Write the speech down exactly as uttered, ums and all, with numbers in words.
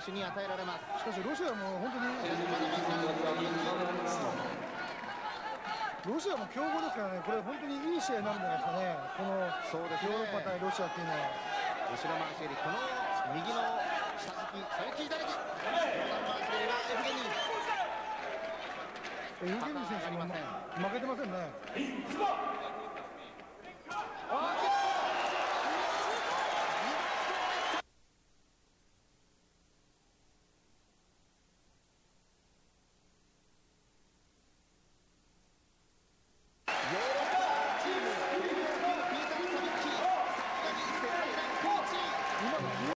手に与えられます。 しかしロシアも本当にロシアも強豪ですからね、これ本当にいい試合になるんじゃないですかね、このそうですね、 ヨーロッパ対ロシアっていうのは。 後ろ回し蹴り、この右の下敷き、射撃左利き、回し蹴りはエフゲニー。 エフゲニー選手も負けてませんね。